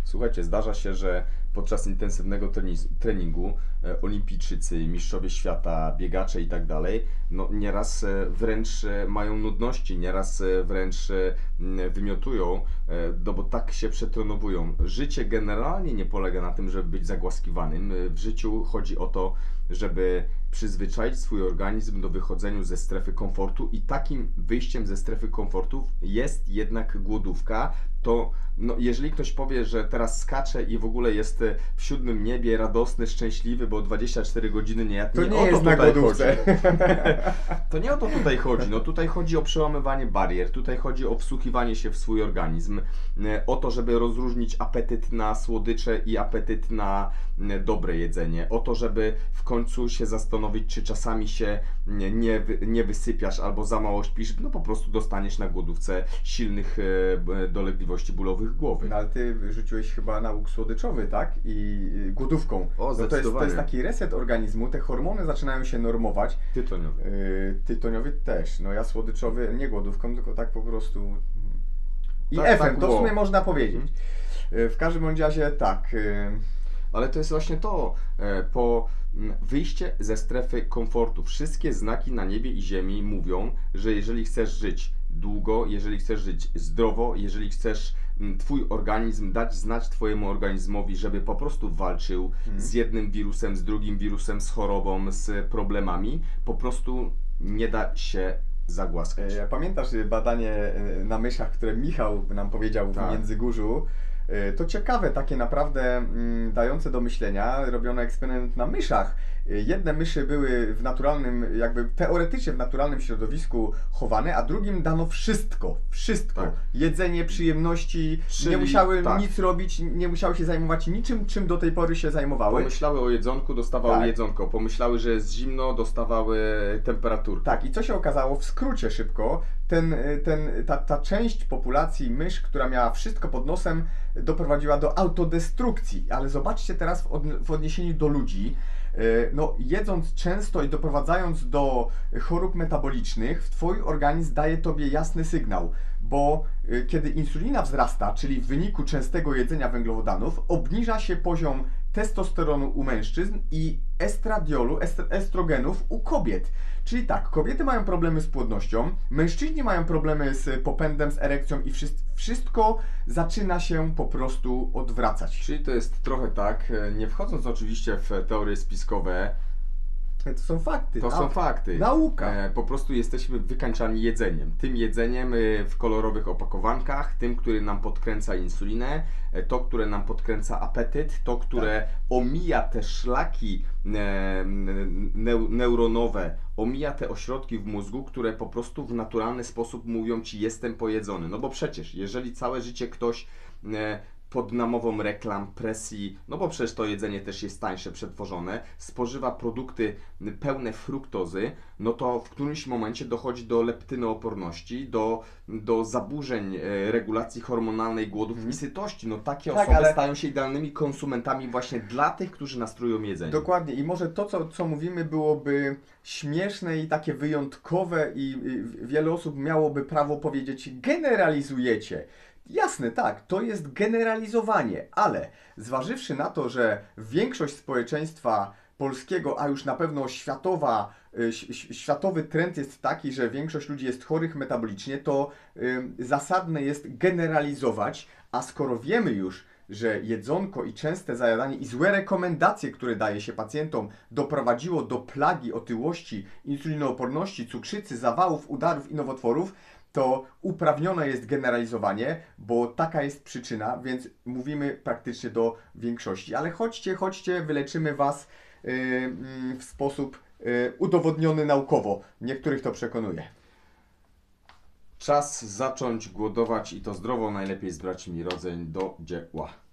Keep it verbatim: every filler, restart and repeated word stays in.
Słuchajcie, zdarza się, że podczas intensywnego trenis- treningu e, olimpijczycy, mistrzowie świata, biegacze i tak dalej, no nieraz e, wręcz e, mają nudności, nieraz e, wręcz e, m, wymiotują, e, no bo tak się przetrenowują. Życie generalnie nie polega na tym, żeby być zagłaskiwanym. E, W życiu chodzi o to, żeby przyzwyczaić swój organizm do wychodzenia ze strefy komfortu i takim wyjściem ze strefy komfortu jest jednak głodówka. To no, jeżeli ktoś powie, że teraz skacze i w ogóle jest e, w siódmym niebie, radosny, szczęśliwy, bo dwadzieścia cztery godziny nie jadł, To nie o jest na tutaj głodówce. chodzi. To nie o to tutaj chodzi. No tutaj chodzi o przełamywanie barier, tutaj chodzi o wsłuchiwanie się w swój organizm, e, o to, żeby rozróżnić apetyt na słodycze i apetyt na e, dobre jedzenie, o to, żeby w końcu się zastanowić, czy czasami się nie, nie, wy- nie wysypiasz albo za mało śpisz, no po prostu dostaniesz na głodówce silnych e, b- dolegliwości bólowych głowy. No ale ty rzuciłeś chyba nauk słodyczowy, tak? I y, głodówką. O, no to jest, to zdecydowanie. jest taki reset organizmu, te hormony zaczynają się normować. Tytoniowy. Yy, tytoniowy też. No ja słodyczowy nie głodówką, tylko tak po prostu. I Tak, efem, tak to w było. sumie można powiedzieć. Yy, w każdym bądź razie tak. Yy, Ale to jest właśnie to, e, po mm, wyjście ze strefy komfortu, wszystkie znaki na niebie i ziemi mówią, że jeżeli chcesz żyć długo, jeżeli chcesz żyć zdrowo, jeżeli chcesz mm, Twój organizm dać znać Twojemu organizmowi, żeby po prostu walczył z jednym wirusem, z drugim wirusem, z chorobą, z problemami, po prostu nie da się zagłaskać. yy, pamiętasz y, badanie y, na myszach, które Michał nam powiedział Tak. w Międzygórzu? Yy, to ciekawe, takie naprawdę mm, dające do myślenia. Robiono eksperyment na myszach. Yy, Jedne myszy były w naturalnym, jakby teoretycznie w naturalnym środowisku chowane, a drugim dano wszystko. Wszystko. Tak. Jedzenie, przyjemności, Czyli- nie musiały tak. nic robić, nie musiały się zajmować niczym, czym do tej pory się zajmowały. Pomyślały o jedzonku, dostawały Tak. jedzonko. Pomyślały, że jest zimno, dostawały temperaturkę. Tak, i co się okazało? W skrócie szybko, ten, ten, ta, ta część populacji mysz, która miała wszystko pod nosem, doprowadziła do autodestrukcji. Ale zobaczcie teraz w, odn- w odniesieniu do ludzi, yy, no jedząc często i doprowadzając do chorób metabolicznych, Twój organizm daje Tobie jasny sygnał, bo yy, kiedy insulina wzrasta, czyli w wyniku częstego jedzenia węglowodanów, obniża się poziom testosteronu u mężczyzn i estradiolu, est- estrogenów u kobiet. Czyli tak, kobiety mają problemy z płodnością, mężczyźni mają problemy z popędem, z erekcją i wszys- wszystko zaczyna się po prostu odwracać. Czyli to jest trochę tak, e, nie wchodząc oczywiście w teorie spiskowe, To są fakty. to nau- są fakty. Nauka. E, Po prostu jesteśmy wykańczani jedzeniem. Tym jedzeniem e, w kolorowych opakowankach, tym, który nam podkręca insulinę, e, to, które nam podkręca apetyt, to, które Tak. omija te szlaki e, neu- neuronowe, omija te ośrodki w mózgu, które po prostu w naturalny sposób mówią Ci jestem pojedzony. No bo przecież, jeżeli całe życie ktoś e, pod namową reklam, presji, no bo przecież to jedzenie też jest tańsze, przetworzone, spożywa produkty pełne fruktozy, no to w którymś momencie dochodzi do leptynooporności, do, do zaburzeń e, regulacji hormonalnej, głodów Mhm. i sytości. No takie Tak, osoby ale- stają się idealnymi konsumentami właśnie dla tych, którzy nastrują jedzenie. Dokładnie. I może to, co, co mówimy, byłoby śmieszne i takie wyjątkowe i, i wiele osób miałoby prawo powiedzieć, generalizujecie. Jasne, tak, to jest generalizowanie, ale zważywszy na to, że większość społeczeństwa polskiego, a już na pewno światowa, y, ś- ś- światowy trend jest taki, że większość ludzi jest chorych metabolicznie, to y, zasadne jest generalizować, a skoro wiemy już, że jedzonko i częste zajadanie i złe rekomendacje, które daje się pacjentom, doprowadziło do plagi otyłości, insulinooporności, cukrzycy, zawałów, udarów i nowotworów, to uprawnione jest generalizowanie, bo taka jest przyczyna, więc mówimy praktycznie do większości. Ale chodźcie, chodźcie, wyleczymy Was yy, yy, w sposób yy, udowodniony naukowo. Niektórych to przekonuje. Czas zacząć głodować i to zdrowo, najlepiej z braćmi Rodzeń do dzieła.